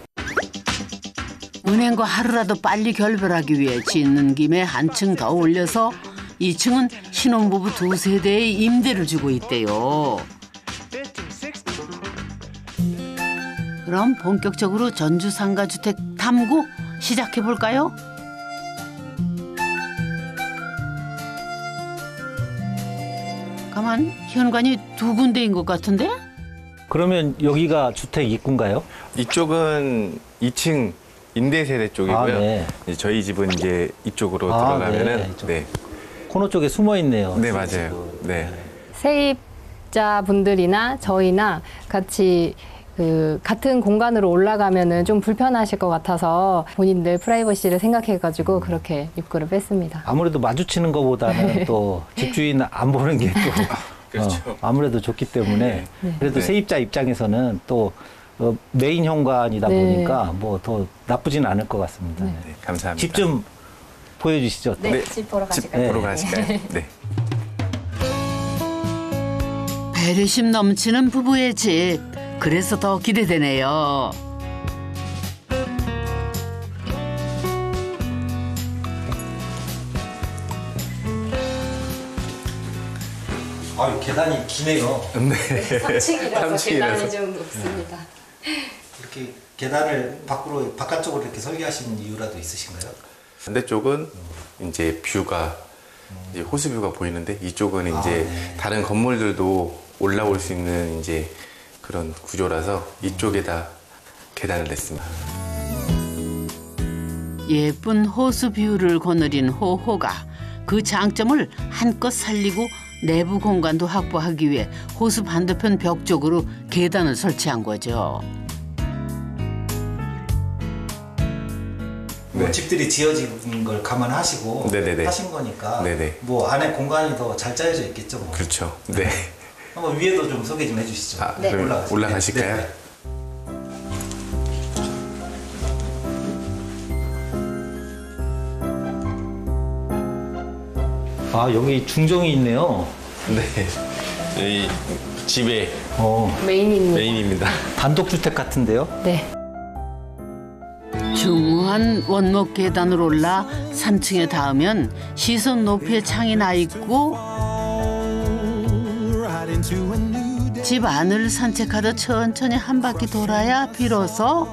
Speaker 1: 은행과 하루라도 빨리 결별하기 위해 짓는 김에 한 층 더 올려서 이 층은 신혼부부 두 세대의 임대를 주고 있대요. 그럼 본격적으로 전주 상가주택 탐구 시작해볼까요? 가만, 현관이 두 군데인 것 같은데?
Speaker 5: 그러면 여기가 주택 입구인가요?
Speaker 2: 이쪽은 이 층 임대세대 쪽이고요.
Speaker 5: 아, 네.
Speaker 2: 이제 저희 집은 이제 이쪽으로
Speaker 5: 아,
Speaker 2: 들어가면은
Speaker 5: 네, 이쪽.
Speaker 2: 네,
Speaker 5: 코너 쪽에 숨어 있네요.
Speaker 2: 네 맞아요. 네.
Speaker 4: 세입자분들이나 저희나 같이 그 같은 공간으로 올라가면은 좀 불편하실 것 같아서 본인들 프라이버시를 생각해가지고 그렇게 입구를 뺐습니다.
Speaker 5: 아무래도 마주치는 것보다는 또 집주인 안 보는 게 또
Speaker 2: 그렇죠.
Speaker 5: 어, 아무래도 좋기 때문에
Speaker 4: 네.
Speaker 5: 그래도
Speaker 2: 네.
Speaker 5: 세입자 입장에서는 또 어, 메인 현관이다
Speaker 4: 네.
Speaker 5: 보니까 뭐 더 나쁘지는 않을 것 같습니다.
Speaker 4: 네.
Speaker 2: 네, 감사합니다.
Speaker 5: 집 좀 보여주시죠.
Speaker 4: 네,
Speaker 2: 네.
Speaker 4: 집 보러
Speaker 2: 집
Speaker 4: 가실까요?
Speaker 2: 보러 가실까요? 네.
Speaker 1: 배려심 넘치는 부부의 집. 그래서 더 기대되네요.
Speaker 5: 아, 계단이 기네요.
Speaker 2: 네.
Speaker 4: 삼 층이라서
Speaker 2: 삼 층이라서.
Speaker 4: 계단이 좀 높습니다.
Speaker 5: 이렇게 계단을 밖으로 바깥쪽으로 이렇게 설계하신 이유라도 있으신가요?
Speaker 2: 반대쪽은 이제 뷰가 이제 호수뷰가 보이는데 이쪽은
Speaker 5: 아,
Speaker 2: 이제
Speaker 5: 네.
Speaker 2: 다른 건물들도 올라올 수 있는 이제 그런 구조라서 이쪽에다 계단을 냈습니다.
Speaker 1: 예쁜 호수 뷰를 거느린 호호가 그 장점을 한껏 살리고 내부 공간도 확보하기 위해 호수 반대편 벽 쪽으로 계단을 설치한 거죠.
Speaker 5: 뭐 집들이 지어진 걸 감안하시고
Speaker 2: 네네네.
Speaker 5: 하신 거니까
Speaker 2: 네네.
Speaker 5: 뭐 안에 공간이 더 잘 짜여져 있겠죠. 뭐.
Speaker 2: 그렇죠. 네.
Speaker 5: 한번 위에도 좀 소개 좀 해주시죠.
Speaker 2: 아,
Speaker 4: 네.
Speaker 2: 그럼
Speaker 5: 올라가실까요?
Speaker 2: 올라가실까요?
Speaker 5: 네, 네. 아, 여기 중정이 있네요.
Speaker 2: 네. 이 집의
Speaker 5: 어,
Speaker 4: 메인입니다.
Speaker 2: 메인입니다.
Speaker 5: 단독주택 같은데요?
Speaker 4: 네.
Speaker 1: 중후한 원목 계단을 올라 삼 층에 닿으면 시선 높이의 창이 나 있고 집 안을 산책하듯 천천히 한 바퀴 돌아야 비로소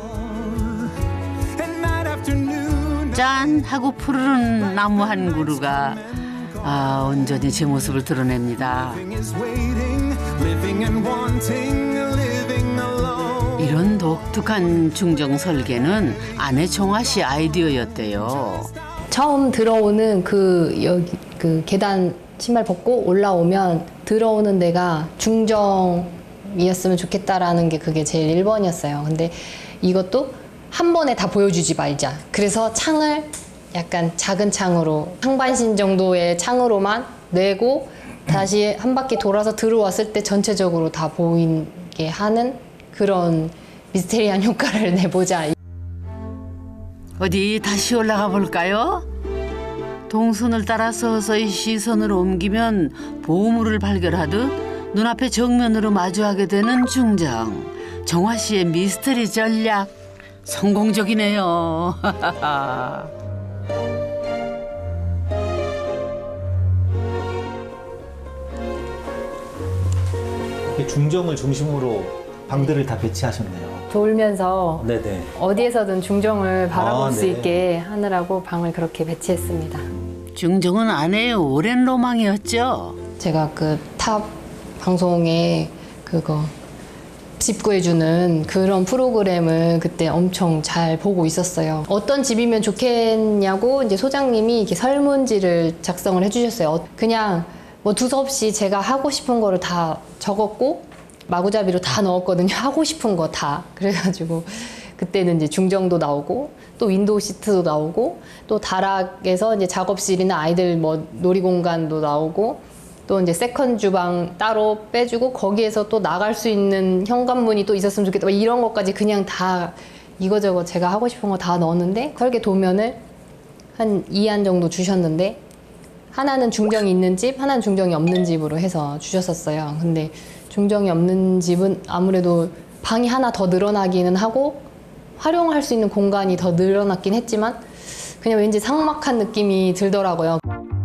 Speaker 1: 짠 하고 푸르른 나무 한 그루가 아 온전히 제 모습을 드러냅니다. 이런 독특한 중정 설계는 아내 정화 씨 아이디어였대요.
Speaker 4: 처음 들어오는 그 여기 그 계단 신발 벗고 올라오면 들어오는 데가 중정이었으면 좋겠다라는 게 그게 제일 일 번이었어요. 근데 이것도 한 번에 다 보여주지 말자. 그래서 창을 약간 작은 창으로 상반신 정도의 창으로만 내고 다시 한 바퀴 돌아서 들어왔을 때 전체적으로 다 보이게 하는 그런 미스테리한 효과를 내보자.
Speaker 1: 어디 다시 올라가 볼까요? 동선을 따라 서서히 시선을 옮기면 보물을 발견하듯 눈앞에 정면으로 마주하게 되는 중정. 정화 씨의 미스터리 전략 성공적이네요.
Speaker 5: 중정을 중심으로 방들을 다 배치하셨네요.
Speaker 4: 돌면서
Speaker 5: 네네.
Speaker 4: 어디에서든 중정을 바라볼
Speaker 5: 아,
Speaker 4: 수
Speaker 5: 네.
Speaker 4: 있게 하느라고 방을 그렇게 배치했습니다.
Speaker 1: 중정은 아내의 오랜 로망이었죠.
Speaker 4: 제가 그 탑 방송에 그거 집 구해주는 그런 프로그램을 그때 엄청 잘 보고 있었어요. 어떤 집이면 좋겠냐고 이제 소장님이 이렇게 설문지를 작성을 해주셨어요. 그냥 뭐 두서없이 제가 하고 싶은 거를 다 적었고 마구잡이로 다 넣었거든요. 하고 싶은 거 다. 그래가지고 그때는 이제 중정도 나오고 또 윈도우 시트도 나오고 또 다락에서 이제 작업실이나 아이들 뭐 놀이공간도 나오고 또 이제 세컨 주방 따로 빼주고 거기에서 또 나갈 수 있는 현관문이 또 있었으면 좋겠다. 이런 것까지 그냥 다 이거저거 제가 하고 싶은 거 다 넣었는데 설계 도면을 한 이 안 정도 주셨는데 하나는 중정이 있는 집, 하나는 중정이 없는 집으로 해서 주셨었어요. 근데 중정이 없는 집은 아무래도 방이 하나 더 늘어나기는 하고 활용할 수 있는 공간이 더 늘어났긴 했지만 그냥 왠지 삭막한 느낌이 들더라고요.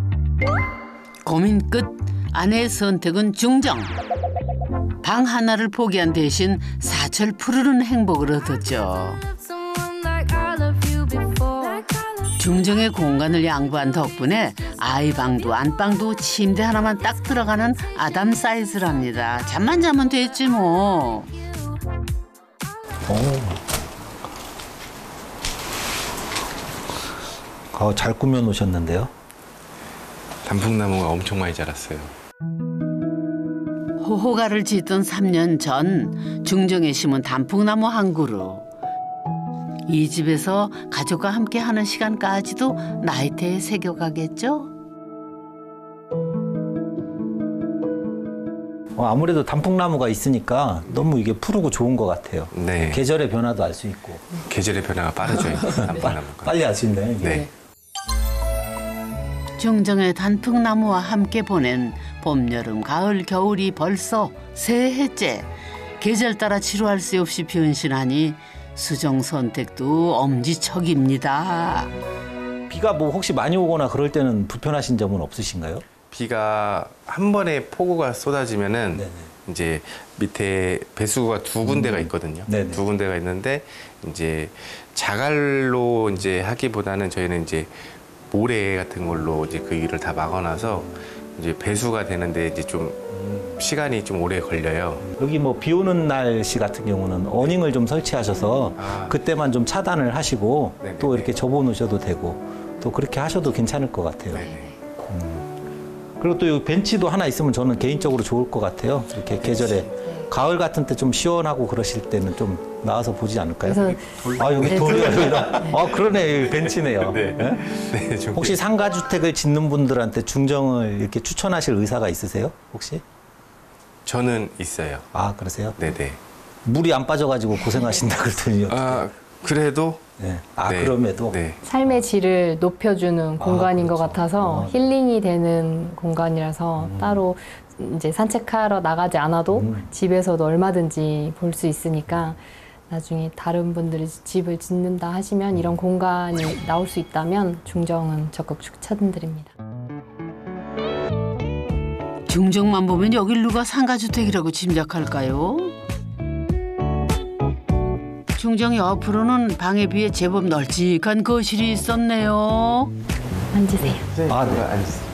Speaker 1: 고민 끝 아내의 선택은 중정. 방 하나를 포기한 대신 사철 푸르른 행복을 얻었죠. 중정의 공간을 양보한 덕분에 아이방도 안방도 침대 하나만 딱 들어가는 아담 사이즈랍니다. 잠만 자면 됐지 뭐.
Speaker 5: 어, 잘 꾸며 놓으셨는데요.
Speaker 2: 단풍나무가 엄청 많이 자랐어요.
Speaker 1: 호호가를 짓던 삼 년 전 중정에 심은 단풍나무 한 그루. 이 집에서 가족과 함께 하는 시간까지도 나이테에 새겨가겠죠?
Speaker 5: 어, 아무래도 단풍나무가 있으니까 너무 이게 푸르고 좋은 것 같아요.
Speaker 2: 네.
Speaker 5: 계절의 변화도 알 수 있고.
Speaker 2: 계절의 변화가 빠르죠. 단풍나무가.
Speaker 5: 빨리 알 수 있네요. 이게.
Speaker 2: 네.
Speaker 1: 중정의 단풍나무와 함께 보낸 봄, 여름, 가을, 겨울이 벌써 세 해째. 계절 따라 지루할 새 없이 변신하니 수정 선택도 엄지척입니다.
Speaker 5: 비가 뭐 혹시 많이 오거나 그럴 때는 불편하신 점은 없으신가요?
Speaker 2: 비가 한 번에 폭우가 쏟아지면은
Speaker 5: 네네.
Speaker 2: 이제 밑에 배수구가 두 군데가
Speaker 5: 음.
Speaker 2: 있거든요.
Speaker 5: 네네.
Speaker 2: 두 군데가 있는데 이제 자갈로 이제 하기보다는 저희는 이제 모래 같은 걸로 이제 그 위를 다 막아놔서 이제 배수가 되는데 이제 좀 시간이 좀 오래 걸려요.
Speaker 5: 여기 뭐 비 오는 날씨 같은 경우는 어닝을 좀 설치하셔서
Speaker 2: 아.
Speaker 5: 그때만 좀 차단을 하시고
Speaker 2: 네네네.
Speaker 5: 또 이렇게 접어 놓으셔도 되고 또 그렇게 하셔도 괜찮을 것 같아요.
Speaker 2: 네네.
Speaker 5: 그리고 또 이 벤치도 하나 있으면 저는 개인적으로 좋을 것 같아요. 이렇게 계절에 가을 같은 때 좀 시원하고 그러실 때는 좀 나와서 보지 않을까요?
Speaker 4: 그래서
Speaker 5: 아 여기
Speaker 4: 네,
Speaker 5: 돌이야
Speaker 4: 돌-
Speaker 5: 여기다. 아 그러네 여기 벤치네요.
Speaker 2: 네.
Speaker 5: 예?
Speaker 2: 네, 좀
Speaker 5: 혹시 상가주택을 짓는 분들한테 중정을 이렇게 추천하실 의사가 있으세요? 혹시?
Speaker 2: 저는 있어요.
Speaker 5: 아 그러세요?
Speaker 2: 네네.
Speaker 5: 물이 안 빠져가지고 고생하신다 그랬더니
Speaker 2: 아 그래도
Speaker 5: 네. 아
Speaker 2: 네.
Speaker 5: 그럼에도
Speaker 2: 네.
Speaker 4: 삶의 질을 높여주는 공간인
Speaker 5: 그렇죠.
Speaker 4: 것 같아서
Speaker 5: 아.
Speaker 4: 힐링이 되는 공간이라서 따로 이제 산책하러 나가지 않아도
Speaker 5: 음.
Speaker 4: 집에서도 얼마든지 볼 수 있으니까 나중에 다른 분들이 집을 짓는다 하시면 이런 공간이 나올 수 있다면 중정은 적극 추천드립니다.
Speaker 1: 중정만 보면 여길 누가 상가주택이라고 짐작할까요? 중정 옆으로는 방에 비해 제법 널찍한 거실이 있었네요.
Speaker 4: 앉으세요.
Speaker 5: 아, 네.
Speaker 2: 앉으세요.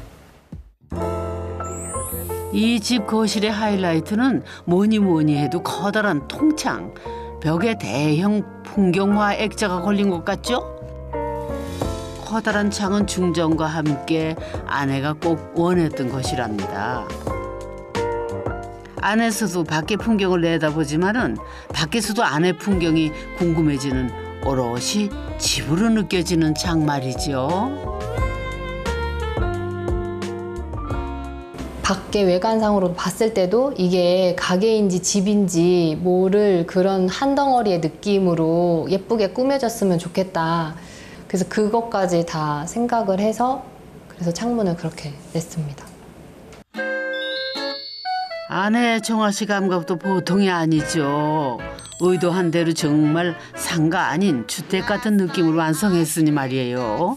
Speaker 1: 이 집 거실의 하이라이트는 뭐니 뭐니 해도 커다란 통창. 벽에 대형 풍경화 액자가 걸린 것 같죠? 커다란 창은 중정과 함께 아내가 꼭 원했던 것이랍니다. 안에서도 밖의 풍경을 내다보지만은 밖에서도 안의 풍경이 궁금해지는 오롯이 집으로 느껴지는 창 말이죠.
Speaker 4: 밖에 외관상으로 봤을 때도 이게 가게인지 집인지 모를 그런 한 덩어리의 느낌으로 예쁘게 꾸며졌으면 좋겠다. 그래서 그것까지 다 생각을 해서 그래서 창문을 그렇게 냈습니다.
Speaker 1: 아내 정화 씨 감각도 보통이 아니죠. 의도한 대로 정말 상가 아닌 주택 같은 느낌으로 완성했으니 말이에요.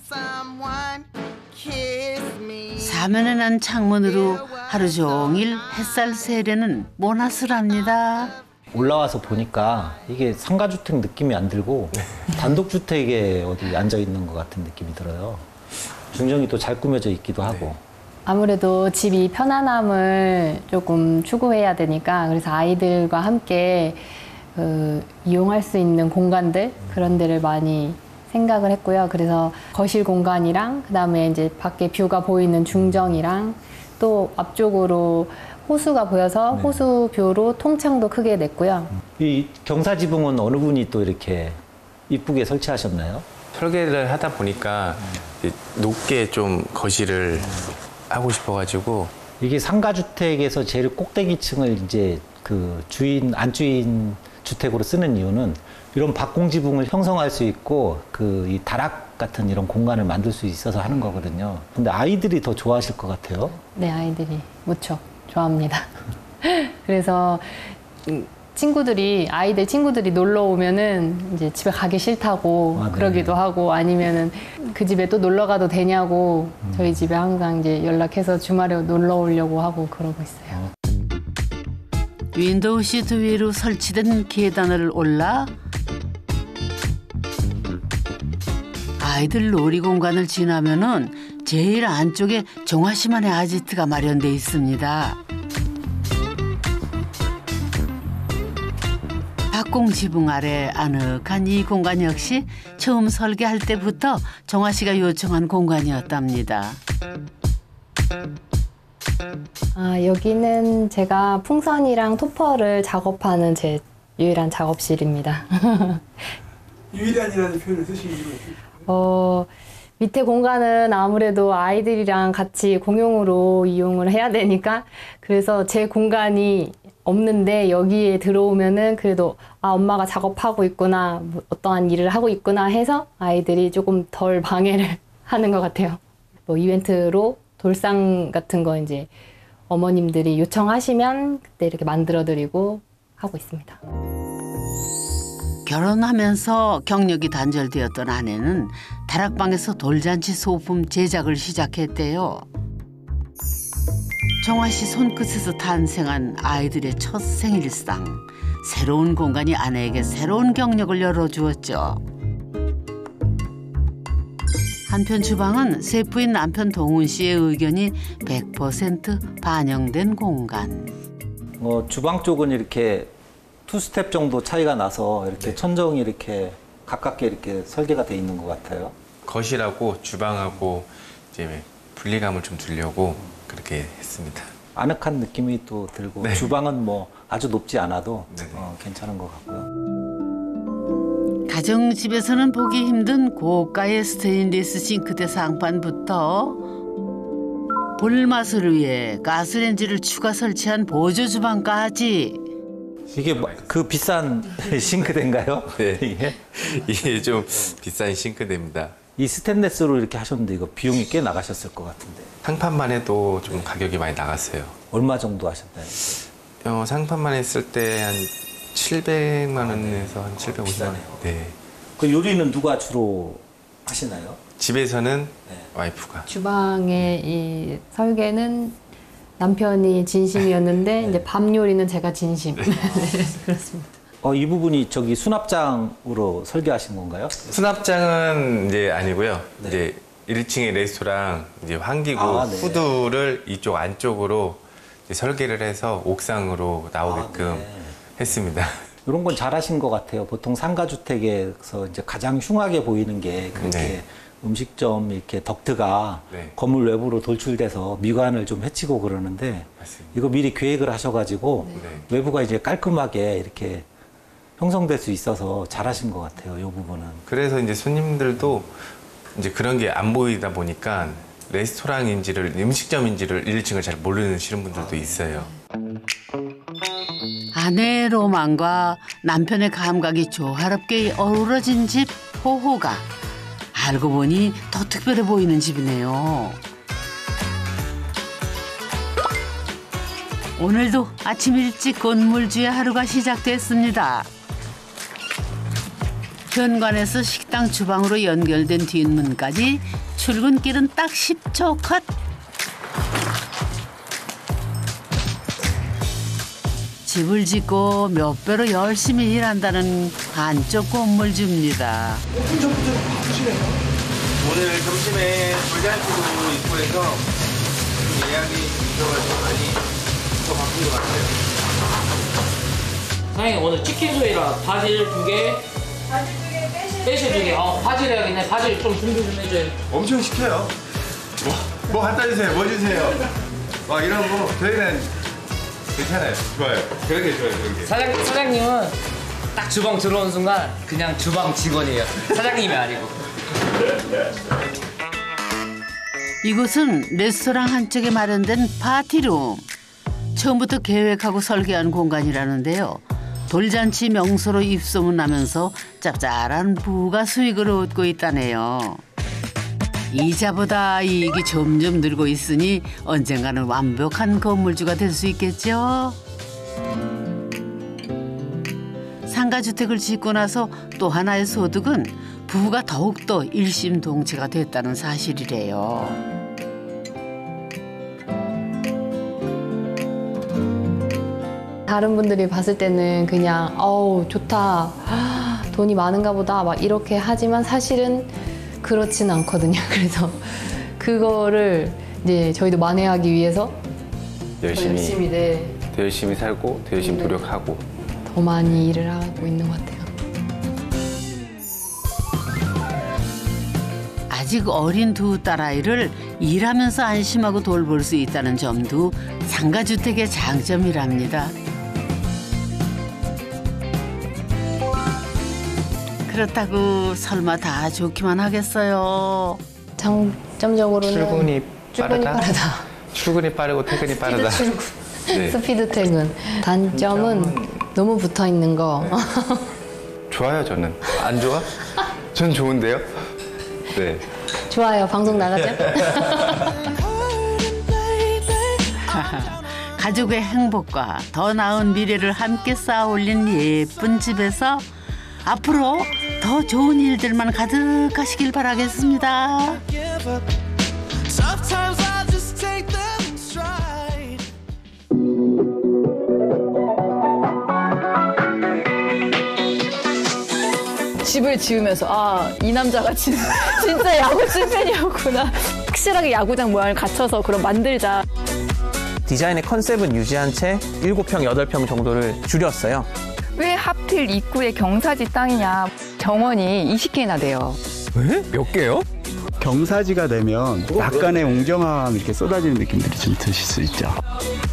Speaker 1: 사면에 난 창문으로 하루 종일 햇살 세례는 모나스랍니다.
Speaker 5: 올라와서 보니까 이게 상가주택 느낌이 안 들고 단독주택에 어디 앉아 있는 것 같은 느낌이 들어요. 중정이 또 잘 꾸며져 있기도 하고.
Speaker 4: 아무래도 집이 편안함을 조금 추구해야 되니까 그래서 아이들과 함께 그 이용할 수 있는 공간들 그런 데를 많이 생각을 했고요. 그래서 거실 공간이랑 그다음에 이제 밖에 뷰가 보이는 중정이랑 또 앞쪽으로 호수가 보여서
Speaker 5: 네.
Speaker 4: 호수뷰로 통창도 크게 냈고요.
Speaker 5: 이 경사지붕은 어느 분이 또 이렇게 이쁘게 설치하셨나요?
Speaker 2: 설계를 하다 보니까 이제 높게 좀 거실을 하고 싶어가지고
Speaker 5: 이게 상가주택에서 제일 꼭대기층을 이제 그 주인, 안주인 주택으로 쓰는 이유는 이런 박공지붕을 형성할 수 있고 그 이 다락 같은 이런 공간을 만들 수 있어서 하는 거거든요. 근데 아이들이 더 좋아하실 것 같아요.
Speaker 4: 네, 아이들이 무척 좋아합니다. 그래서 친구들이 아이들 친구들이 놀러 오면은 이제 집에 가기 싫다고
Speaker 5: 아, 네.
Speaker 4: 그러기도 하고 아니면은 그 집에 또 놀러 가도 되냐고
Speaker 5: 음.
Speaker 4: 저희 집에 항상 이제 연락해서 주말에 놀러 오려고 하고 그러고 있어요.
Speaker 1: 윈도우 시트 위로 설치된 계단을 올라 아이들 놀이 공간을 지나면은 제일 안쪽에 정화 씨만의 아지트가 마련돼 있습니다. 박공 지붕 아래 아늑한 이 공간 역시 처음 설계할 때부터 정화 씨가 요청한 공간이었답니다.
Speaker 4: 아, 여기는 제가 풍선이랑 토퍼를 작업하는 제 유일한 작업실입니다.
Speaker 10: 유일한이라는 표현을 쓰시는 이유가 있어요?
Speaker 4: 어, 밑에 공간은 아무래도 아이들이랑 같이 공용으로 이용을 해야 되니까 그래서 제 공간이 없는데 여기에 들어오면은 그래도 아 엄마가 작업하고 있구나 뭐 어떠한 일을 하고 있구나 해서 아이들이 조금 덜 방해를 하는 것 같아요. 뭐 이벤트로 돌상 같은 거 이제 어머님들이 요청하시면 그때 이렇게 만들어-드리고 하고 있습니다.
Speaker 1: 결혼하면서 경력이 단절되었던 아내는 다락방에서 돌잔치 소품 제작을 시작했대요. 정화 씨 손끝에서 탄생한 아이들의 첫 생일상. 새로운 공간이 아내에게 새로운 경력을 열어주었죠. 한편 주방은 셰프인 남편 동훈 씨의 의견이 백 퍼센트 반영된 공간.
Speaker 5: 어, 주방 쪽은 이렇게 투 스텝 정도 차이가 나서 이렇게
Speaker 2: 네.
Speaker 5: 천정이 이렇게 가깝게 이렇게 설계가 돼 있는 것 같아요.
Speaker 2: 거실하고 주방하고 이제 분리감을 좀 주려고 그렇게 했습니다.
Speaker 5: 아늑한 느낌이 또 들고
Speaker 2: 네.
Speaker 5: 주방은 뭐 아주 높지 않아도
Speaker 2: 네네.
Speaker 5: 어, 괜찮은 것 같고요.
Speaker 1: 가정집에서는 보기 힘든 고가의 스테인리스 싱크대 상판부터 불맛을 위해 가스레인지를 추가 설치한 보조 주방까지.
Speaker 5: 이게 뭐, 그 비싼 싱크대인가요?
Speaker 2: 네.
Speaker 5: 이게?
Speaker 2: 이게 좀 비싼 싱크대입니다.
Speaker 5: 이 스테인레스로 이렇게 하셨는데 이거 비용이 꽤 나가셨을 것 같은데.
Speaker 2: 상판만 해도 좀 가격이 많이 나갔어요.
Speaker 5: 얼마 정도 하셨나요?
Speaker 2: 어, 상판만 했을 때 한 칠백만 원에서 한 칠백오십 만 원. 네.
Speaker 5: 그 요리는 누가 주로 하시나요?
Speaker 2: 집에서는
Speaker 5: 네.
Speaker 2: 와이프가.
Speaker 4: 주방의 이 설계는 남편이 진심이었는데 이제 밥 요리는 제가 진심. 네, 그렇습니다.
Speaker 5: 어, 이 부분이 저기 수납장으로 설계하신 건가요?
Speaker 2: 수납장은 이제 아니고요.
Speaker 5: 네.
Speaker 2: 이제 일 층의 레스토랑 이제 환기구
Speaker 5: 아, 네.
Speaker 2: 후드를 이쪽 안쪽으로 이제 설계를 해서 옥상으로 나오게끔
Speaker 5: 아, 네.
Speaker 2: 했습니다.
Speaker 5: 이런 건 잘하신 것 같아요. 보통 상가주택에서 이제 가장 흉하게 보이는 게 그렇게
Speaker 2: 네.
Speaker 5: 음식점 이렇게 덕트가
Speaker 2: 네.
Speaker 5: 건물 외부로 돌출돼서 미관을 좀 해치고 그러는데
Speaker 2: 맞습니다.
Speaker 5: 이거 미리 계획을 하셔가지고
Speaker 2: 네.
Speaker 5: 외부가 이제 깔끔하게 이렇게 형성될 수 있어서 잘하신 것 같아요. 이 부분은.
Speaker 2: 그래서 이제 손님들도 이제 그런 게 안 보이다 보니까 레스토랑인지를 음식점인지를 일 층을 잘 모르시는 분들도 있어요.
Speaker 1: 아내의 로망과 남편의 감각이 조화롭게 어우러진 집 호호가. 알고 보니 더 특별해 보이는 집이네요. 오늘도 아침 일찍 건물주의 하루가 시작됐습니다. 현관에서 식당 주방으로 연결된 뒷문까지 출근길은 딱 십 초 컷. 집을 짓고 몇 배로 열심히 일한다는 한쪽 건물주입니다.
Speaker 10: 오픈 전부터 바쁘시네요.
Speaker 2: 오늘 점심에 불잔치도 있고 해서 좀 예약이 있어가지고 많이 더 바쁜 것 같아요.
Speaker 12: 사장님 오늘 치킨 수이라 바질 두 개, 바질 두 개, 빼실 두 개. 어, 바질 해야겠네. 바질 좀 준비 좀 해줘요.
Speaker 8: 엄청 시켜요. 뭐, 뭐 갖다 주세요. 뭐 주세요. 와 이런 거 저희는 괜찮아요. 좋아요. 그런 게 좋아요. 그런 게.
Speaker 12: 사장 사장님은 딱 주방 들어온 순간 그냥 주방 직원이에요. 사장님이 아니고.
Speaker 1: 이곳은 레스토랑 한쪽에 마련된 파티룸. 처음부터 계획하고 설계한 공간이라는데요. 돌잔치 명소로 입소문나면서 짭짤한 부가 수익을 얻고 있다네요. 이자보다 이익이 점점 늘고 있으니 언젠가는 완벽한 건물주가 될 수 있겠죠. 상가주택을 짓고 나서 또 하나의 소득은 부부가 더욱더 일심동체가 됐다는 사실이래요.
Speaker 4: 다른 분들이 봤을 때는 그냥 어우 좋다, 돈이 많은가 보다 막 이렇게 하지만 사실은 그렇지는 않거든요. 그래서 그거를 이제 저희도 만회하기 위해서
Speaker 2: 열심히,
Speaker 4: 더 열심히 네,
Speaker 2: 더 열심히 살고 더 열심히 노력하고
Speaker 4: 더 많이 일을 하고 있는 것 같아요.
Speaker 1: 아직 어린 두 딸아이를 일하면서 안심하고 돌볼 수 있다는 점도 상가주택의 장점이랍니다. 그렇다고 설마 다 좋기만 하겠어요.
Speaker 4: 장점적으로는
Speaker 2: 출근이
Speaker 4: 출근이
Speaker 2: 빠르다.
Speaker 4: 빠르다.
Speaker 2: 출근이 빠르고 퇴근이 빠르다.
Speaker 4: 출근.
Speaker 2: 네.
Speaker 4: 스피드 퇴근. 단점은 너무 붙어 있는 거.
Speaker 2: 좋아요, 저는. 안 좋아? 전 좋은데요? 네.
Speaker 4: 좋아요. 방송 나가죠?
Speaker 1: 가족의 행복과 더 나은 미래를 함께 쌓아 올린 예쁜 집에서 앞으로 더 좋은 일들만 가득하시길 바라겠습니다.
Speaker 13: 집을 지으면서 아, 이 남자가 진, 진짜 야구 찐팬이었구나. 확실하게 야구장 모양을 갖춰서 그럼 만들자.
Speaker 14: 디자인의 컨셉은 유지한 채 일곱 평, 여덟 평 정도를 줄였어요.
Speaker 15: 왜 하필 입구에 경사지 땅이냐. 정원이 이십 개나 돼요.
Speaker 16: 왜? 몇 개요?
Speaker 17: 경사지가 되면 약간의 웅장함 이렇게 쏟아지는 느낌들이 좀 드실 수 있죠.